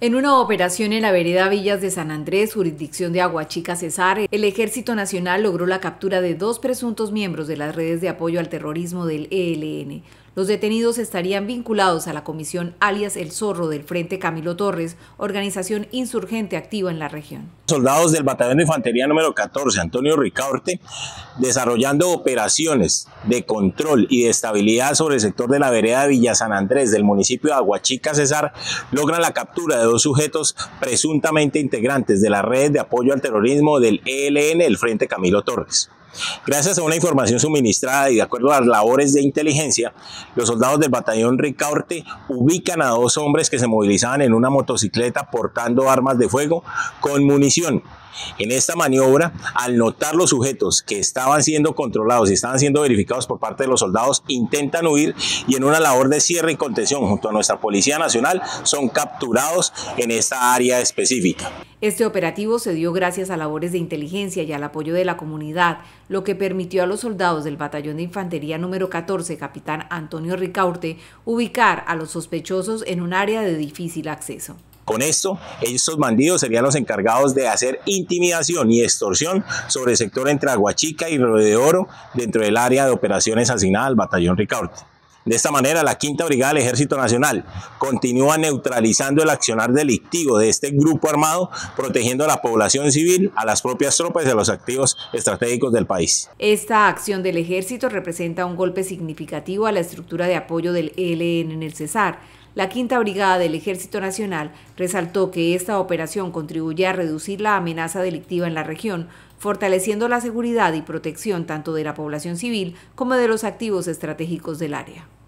En una operación en la vereda Villas de San Andrés, jurisdicción de Aguachica, Cesar, el Ejército Nacional logró la captura de 2 presuntos miembros de las redes de apoyo al terrorismo del ELN. Los detenidos estarían vinculados a la comisión alias El Zorro del Frente Camilo Torres, organización insurgente activa en la región. Soldados del Batallón de Infantería número 14, Antonio Ricaurte, desarrollando operaciones de control y de estabilidad sobre el sector de la vereda Villa San Andrés del municipio de Aguachica, Cesar, logran la captura de 2 sujetos presuntamente integrantes de las redes de apoyo al terrorismo del ELN, el Frente Camilo Torres. Gracias a una información suministrada y de acuerdo a las labores de inteligencia, los soldados del batallón Ricaurte ubican a 2 hombres que se movilizaban en una motocicleta portando armas de fuego con munición. En esta maniobra, al notar los sujetos que estaban siendo controlados y estaban siendo verificados por parte de los soldados, intentan huir y en una labor de cierre y contención junto a nuestra Policía Nacional son capturados en esta área específica. Este operativo se dio gracias a labores de inteligencia y al apoyo de la comunidad, lo que permitió a los soldados del Batallón de Infantería número 14, capitán Antonio Ricaurte, ubicar a los sospechosos en un área de difícil acceso. Con esto, estos bandidos serían los encargados de hacer intimidación y extorsión sobre el sector entre Aguachica y Río de Oro dentro del área de operaciones asignada al Batallón Ricaurte. De esta manera, la Quinta Brigada del Ejército Nacional continúa neutralizando el accionar delictivo de este grupo armado, protegiendo a la población civil, a las propias tropas y a los activos estratégicos del país. Esta acción del Ejército representa un golpe significativo a la estructura de apoyo del ELN en el Cesar. La Quinta Brigada del Ejército Nacional resaltó que esta operación contribuye a reducir la amenaza delictiva en la región, fortaleciendo la seguridad y protección tanto de la población civil como de los activos estratégicos del área.